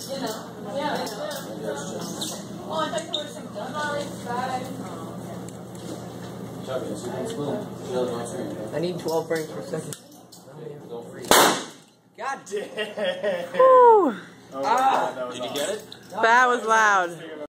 Oh, I thought you were some I need 12 frames per second. God damn! Did you get it? That was loud.